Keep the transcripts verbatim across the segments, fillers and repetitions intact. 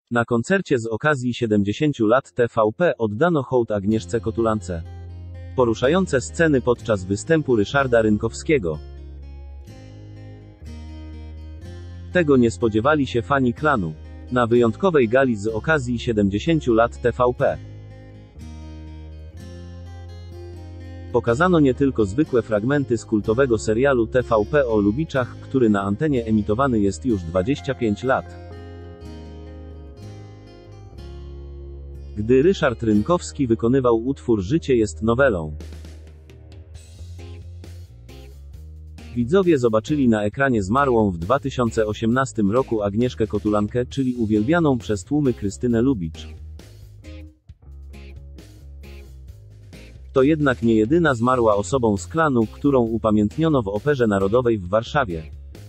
Na koncercie z okazji siedemdziesięciu lat T V P oddano hołd Agnieszce Kotulance. Poruszające sceny podczas występu Ryszarda Rynkowskiego. Tego nie spodziewali się fani klanu. Na wyjątkowej gali z okazji siedemdziesięciu lat T V P pokazano nie tylko zwykłe fragmenty z kultowego serialu T V P o Lubiczach, który na antenie emitowany jest już dwadzieścia pięć lat. Gdy Ryszard Rynkowski wykonywał utwór Życie jest nowelą, widzowie zobaczyli na ekranie zmarłą w dwa tysiące osiemnastym roku Agnieszkę Kotulankę, czyli uwielbianą przez tłumy Krystynę Lubicz. To jednak nie jedyna zmarła osobą z klanu, którą upamiętniono w Operze Narodowej w Warszawie.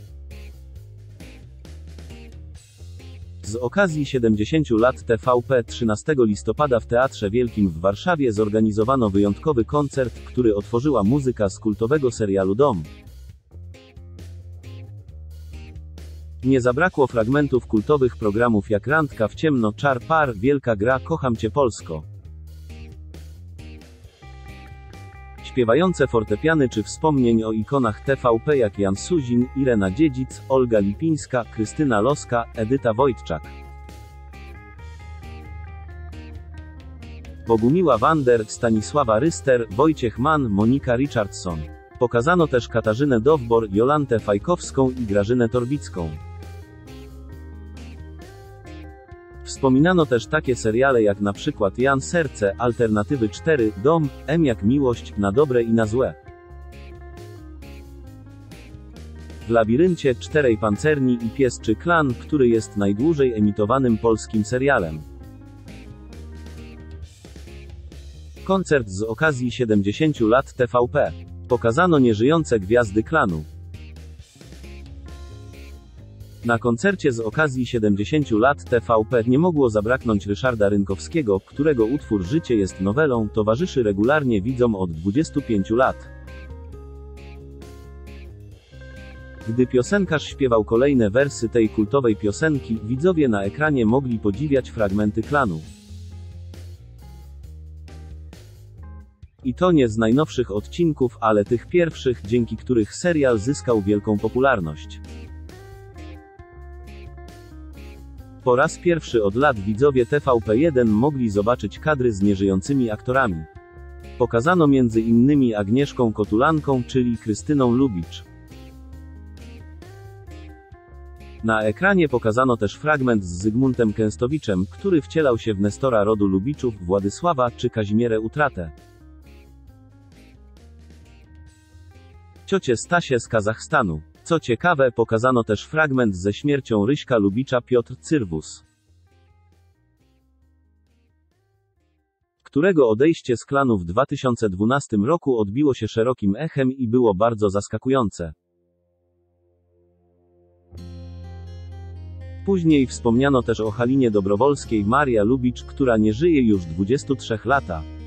Z okazji siedemdziesięciu lat T V P trzynastego listopada w Teatrze Wielkim w Warszawie zorganizowano wyjątkowy koncert, który otworzyła muzyka z kultowego serialu Dom. Nie zabrakło fragmentów kultowych programów jak Randka w ciemno, Czar par, Wielka gra, Kocham cię Polsko. Śpiewające fortepiany czy wspomnień o ikonach T V P jak Jan Suzin, Irena Dziedzic, Olga Lipińska, Krystyna Loska, Edyta Wojtczak, Bogumiła Wander, Stanisława Ryster, Wojciech Mann, Monika Richardson. Pokazano też Katarzynę Dowbor, Jolantę Fajkowską i Grażynę Torbicką. Wspominano też takie seriale jak na przykład Jan Serce, Alternatywy cztery, Dom, M jak Miłość, Na dobre i na złe. W Labiryncie, Czterej pancerni i Pies czy Klan, który jest najdłużej emitowanym polskim serialem. Koncert z okazji siedemdziesięciu lat T V P. Pokazano nieżyjące gwiazdy klanu. Na koncercie z okazji siedemdziesięciu lat T V P nie mogło zabraknąć Ryszarda Rynkowskiego, którego utwór Życie jest nowelą towarzyszy regularnie widzom od dwudziestu pięciu lat. Gdy piosenkarz śpiewał kolejne wersy tej kultowej piosenki, widzowie na ekranie mogli podziwiać fragmenty klanu. I to nie z najnowszych odcinków, ale tych pierwszych, dzięki których serial zyskał wielką popularność. Po raz pierwszy od lat widzowie T V P jeden mogli zobaczyć kadry z nieżyjącymi aktorami. Pokazano między innymi Agnieszką Kotulanką, czyli Krystyną Lubicz. Na ekranie pokazano też fragment z Zygmuntem Kęstowiczem, który wcielał się w Nestora rodu Lubiczów, Władysława czy Kazimierę Utratę. Ciocię Stasię z Kazachstanu. Co ciekawe, pokazano też fragment ze śmiercią Ryśka Lubicza Piotr Cyrwus, którego odejście z klanu w dwa tysiące dwunastym roku odbiło się szerokim echem i było bardzo zaskakujące. Później wspomniano też o Halinie Dobrowolskiej Maria Lubicz, która nie żyje już dwadzieścia trzy lata.